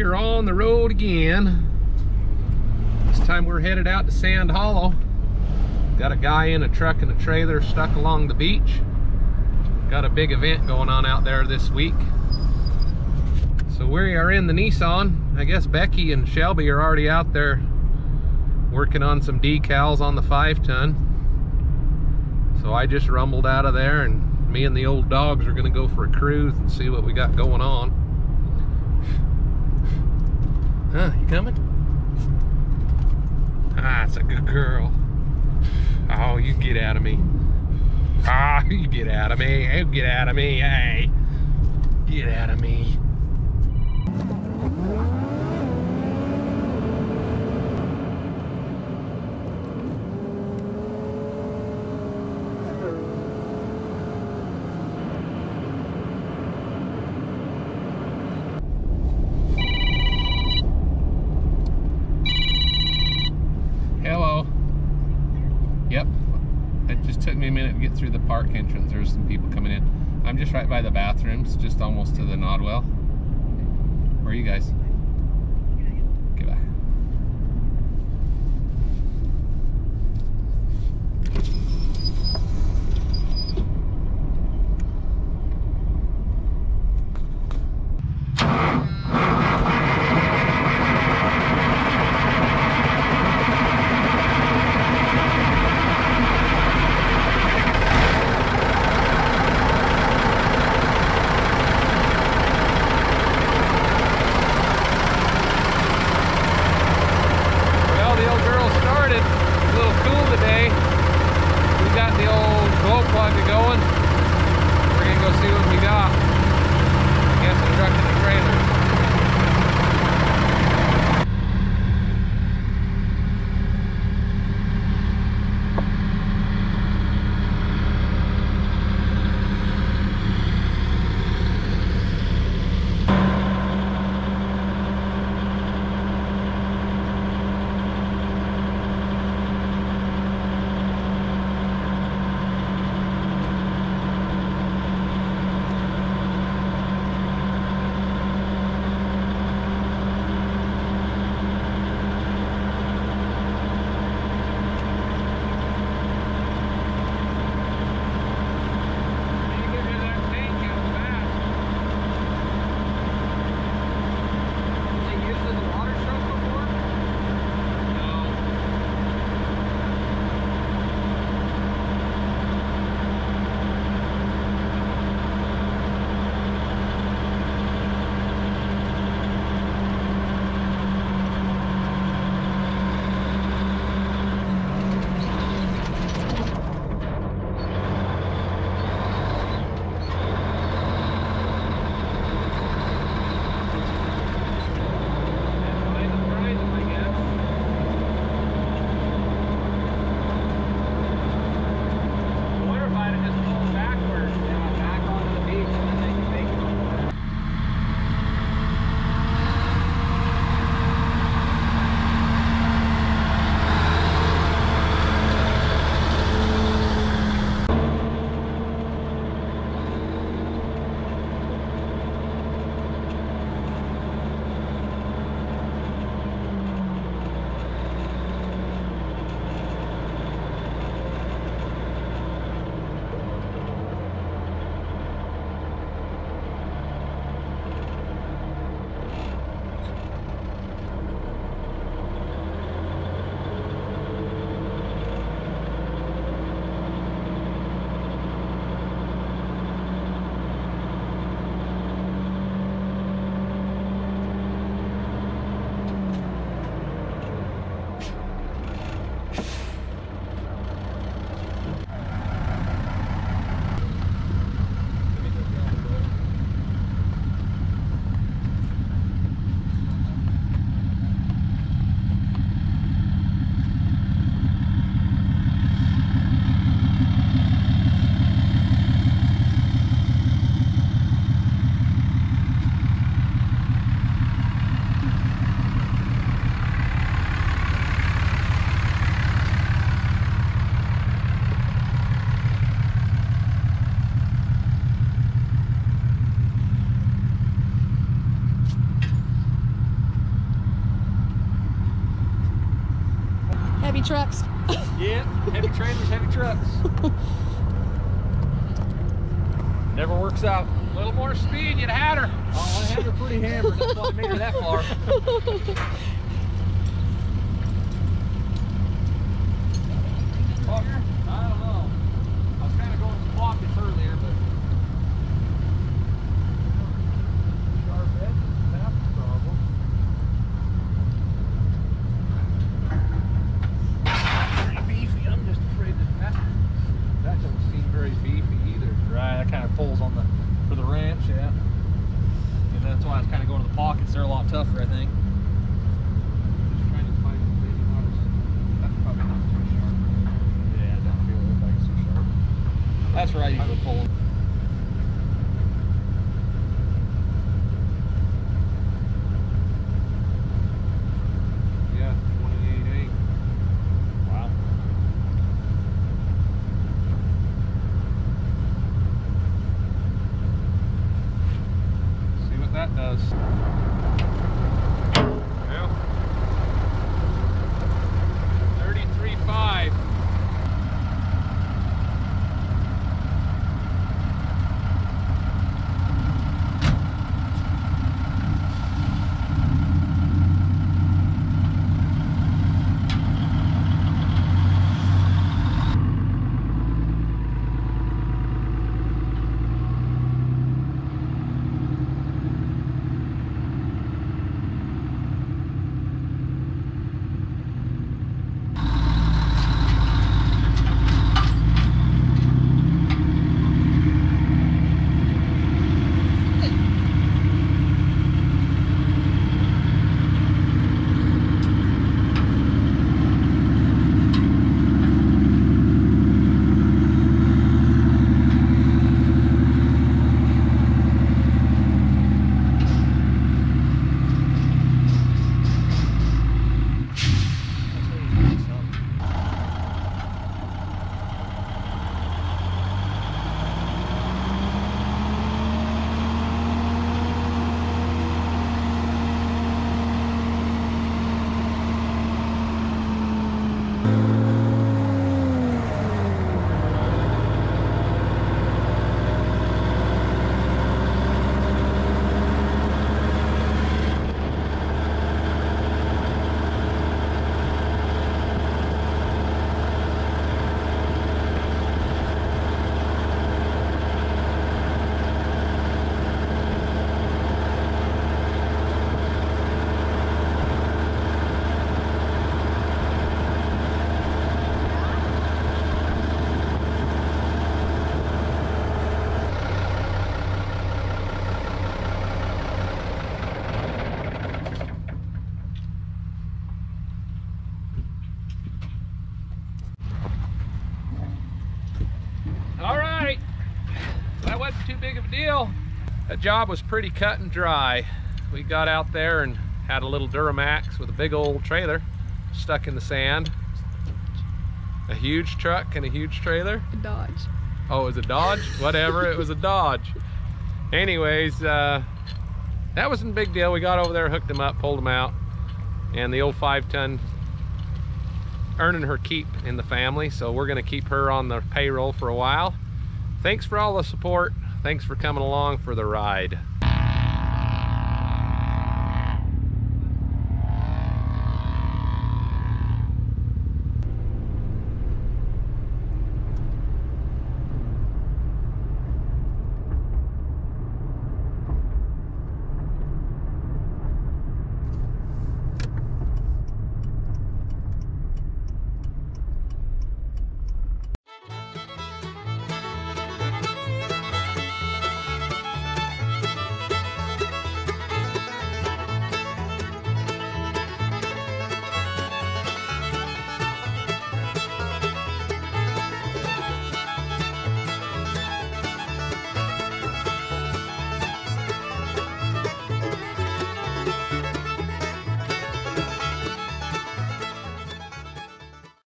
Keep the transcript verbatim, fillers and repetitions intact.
are on the road again. This time we're headed out to Sand Hollow. Got a guy in a truck and a trailer stuck along the beach. Got a big event going on out there this week. So we are in the Nissan. I guess Becky and Shelby are already out there working on some decals on the five ton. So I just rumbled out of there, and me and the old dogs are gonna go for a cruise and see what we got going on. Huh, you coming? Ah, it's a good girl. Oh, you get out of me. Ah, you get out of me. Hey, get out of me. Hey, get out of me. Hello. Yep. It just took me a minute to get through the park entrance. There's some people coming in. I'm just right by the bathrooms, just almost to the Nodwell. Where are you guys? Okay, bye. heavy trucks. Yeah, heavy trailers, heavy trucks. Never works out. A little more speed, you'd had her. Oh, I had her pretty hammered. That's why I made her that far. Oh, I don't know. I was kind of going to pockets earlier, but sharp edge, that's the problem. Pretty beefy. I'm just afraid that that, that doesn't seem very beefy either. Right, that kind of pulls on the for the ranch, yeah. And that's why it's kind of going to the pockets. They're a lot tougher, I think. Just trying to find maybe not as that's probably not too sharp. Yeah, I don't feel like it's too sharp. That's right, you can pull them. Yeah, twenty-eight eight. Wow. See what that does. Well, thirty-three five. All right, that wasn't too big of a deal. That job was pretty cut and dry. We got out there and had a little Duramax with a big old trailer stuck in the sand. A huge truck and a huge trailer. A Dodge. Oh, it was a Dodge? Whatever, it was a Dodge. Anyways, uh, that wasn't a big deal. We got over there, hooked them up, pulled them out, and the old five ton earning her keep in the family, so we're gonna keep her on the payroll for a while. Thanks for all the support. Thanks for coming along for the ride.